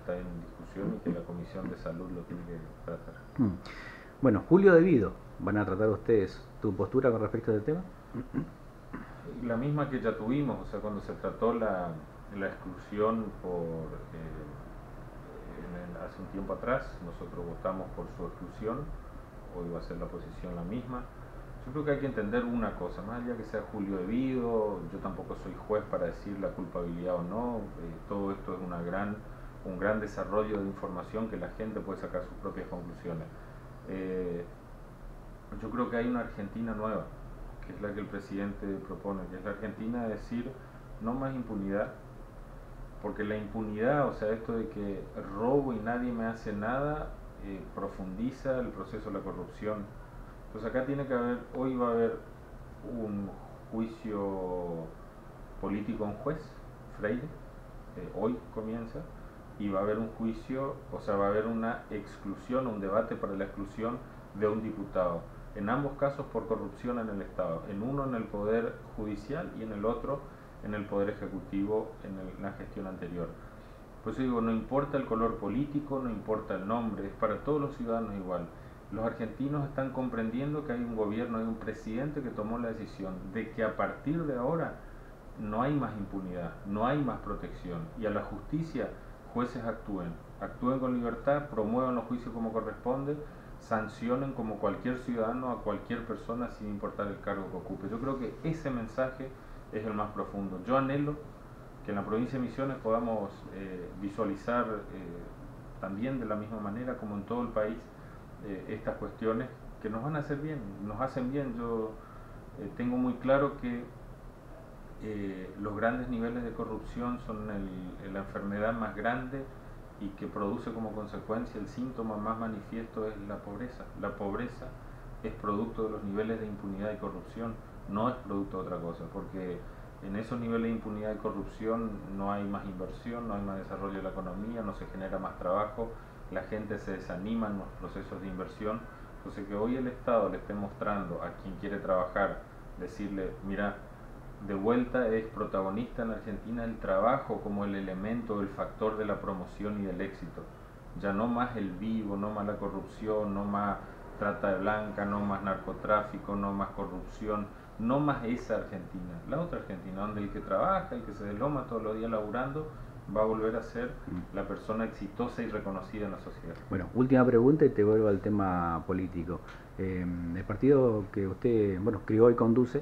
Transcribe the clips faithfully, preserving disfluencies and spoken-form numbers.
está en discusión y que la Comisión de Salud lo tiene que tratar. Mm. Bueno, Julio Devido, ¿van a tratar ustedes tu postura con respecto al tema? La misma que ya tuvimos, o sea, cuando se trató la, la exclusión por eh, en el, hace un tiempo atrás, nosotros votamos por su exclusión, hoy va a ser la posición la misma. Yo creo que hay que entender una cosa, más allá que sea Julio Devido, yo tampoco soy juez para decir la culpabilidad o no, eh, todo esto es una gran, un gran desarrollo de información que la gente puede sacar sus propias conclusiones. Eh, yo creo que hay una Argentina nueva, que es la que el presidente propone, que es la Argentina de decir no más impunidad, porque la impunidad, o sea, esto de que robo y nadie me hace nada, eh, profundiza el proceso de la corrupción. Entonces acá tiene que haber, hoy va a haber un juicio político a un juez, Freire, eh, hoy comienza, y va a haber un juicio, o sea, va a haber una exclusión, un debate para la exclusión de un diputado. En ambos casos por corrupción en el Estado, en uno en el Poder Judicial y en el otro en el Poder Ejecutivo en el, la gestión anterior. Por eso digo, no importa el color político, no importa el nombre, es para todos los ciudadanos igual. Los argentinos están comprendiendo que hay un gobierno, hay un presidente que tomó la decisión de que a partir de ahora no hay más impunidad, no hay más protección, y a la justicia jueces actúen, actúen con libertad, promuevan los juicios como corresponde, sancionen como cualquier ciudadano a cualquier persona sin importar el cargo que ocupe. Yo creo que ese mensaje es el más profundo. Yo anhelo que en la provincia de Misiones podamos eh, visualizar eh, también de la misma manera como en todo el país eh, estas cuestiones que nos van a hacer bien, nos hacen bien. Yo eh, tengo muy claro que eh, los grandes niveles de corrupción son el, la enfermedad más grande y que produce como consecuencia el síntoma más manifiesto es la pobreza. La pobreza es producto de los niveles de impunidad y corrupción, no es producto de otra cosa, porque en esos niveles de impunidad y corrupción no hay más inversión, no hay más desarrollo de la economía, no se genera más trabajo, la gente se desanima en los procesos de inversión. Entonces que hoy el Estado le esté mostrando a quien quiere trabajar, decirle, mira, de vuelta es protagonista en Argentina el trabajo como el elemento, el factor de la promoción y del éxito. Ya no más el vivo, no más la corrupción, no más trata de blanca, no más narcotráfico, no más corrupción, no más esa Argentina. La otra Argentina, donde el que trabaja, el que se desloma todos los días laburando, va a volver a ser la persona exitosa y reconocida en la sociedad. Bueno, última pregunta y te vuelvo al tema político. Eh, el partido que usted, bueno, crió y conduce,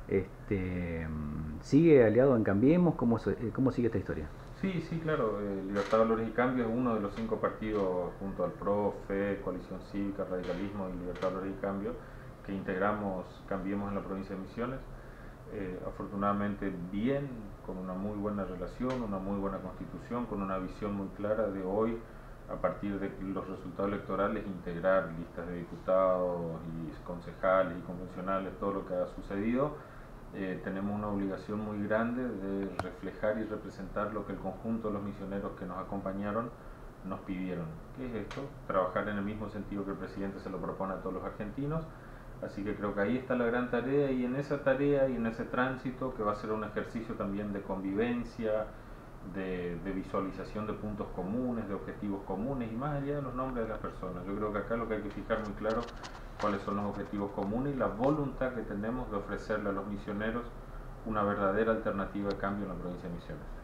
este, ¿sigue aliado en Cambiemos? ¿Cómo, cómo sigue esta historia? Sí, sí, claro. Eh, Libertad, Valores y Cambio es uno de los cinco partidos junto al P R O, F E, Coalición Cívica, Radicalismo y Libertad, Valores y Cambio que integramos Cambiemos en la provincia de Misiones. Eh, afortunadamente bien, con una muy buena relación, una muy buena constitución, con una visión muy clara de hoy, a partir de los resultados electorales, integrar listas de diputados y concejales y convencionales, todo lo que ha sucedido. Eh, tenemos una obligación muy grande de reflejar y representar lo que el conjunto de los misioneros que nos acompañaron nos pidieron. ¿Qué es esto? Trabajar en el mismo sentido que el presidente se lo propone a todos los argentinos. Así que creo que ahí está la gran tarea, y en esa tarea y en ese tránsito, que va a ser un ejercicio también de convivencia, de, de visualización de puntos comunes, de objetivos comunes y más allá de los nombres de las personas. Yo creo que acá lo que hay que fijar muy claro cuáles son los objetivos comunes y la voluntad que tenemos de ofrecerle a los misioneros una verdadera alternativa de cambio en la provincia de Misiones.